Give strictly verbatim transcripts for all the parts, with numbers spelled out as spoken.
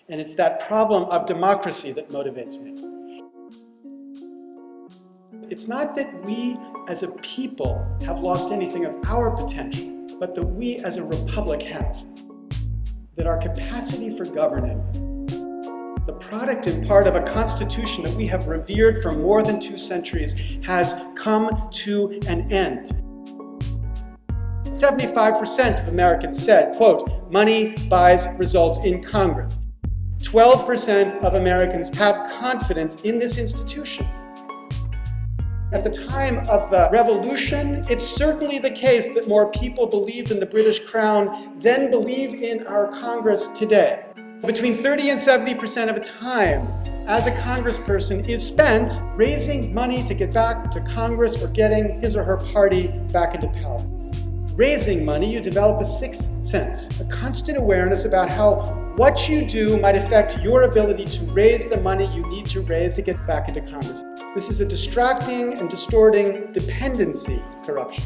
And it's that problem of democracy that motivates me. It's not that we as a people have lost anything of our potential, but that we as a republic have. That our capacity for governing, the product in part of a constitution that we have revered for more than two centuries, has come to an end. seventy-five percent of Americans said, quote, money buys results in Congress. twelve percent of Americans have confidence in this institution. At the time of the Revolution, it's certainly the case that more people believed in the British Crown than believe in our Congress today. Between thirty and seventy percent of the time as a congressperson is spent raising money to get back to Congress or getting his or her party back into power. Raising money, you develop a sixth sense, a constant awareness about how what you do might affect your ability to raise the money you need to raise to get back into Congress. This is a distracting and distorting dependency corruption.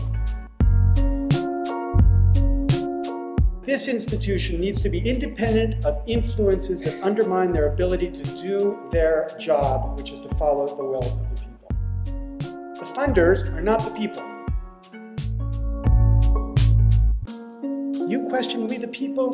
This institution needs to be independent of influences that undermine their ability to do their job, which is to follow the will of the people. The funders are not the people. You question we the people?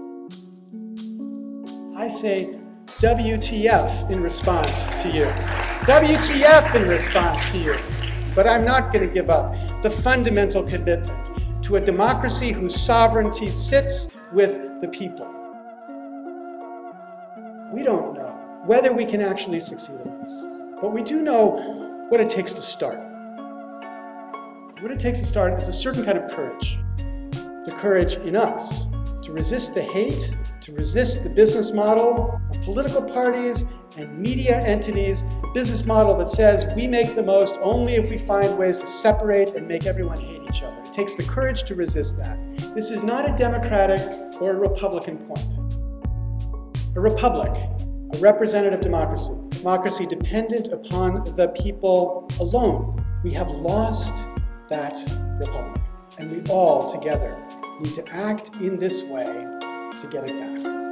I say W T F in response to you. W T F in response to you. But I'm not going to give up the fundamental commitment to a democracy whose sovereignty sits with the people. We don't know whether we can actually succeed in this, but we do know what it takes to start. What it takes to start is a certain kind of courage. The courage in us to resist the hate, to resist the business model of political parties and media entities, the business model that says we make the most only if we find ways to separate and make everyone hate each other. It takes the courage to resist that. This is not a democratic or a republican point. A republic, a representative democracy, democracy dependent upon the people alone. We have lost that republic, and we all together need to act in this way to get it back.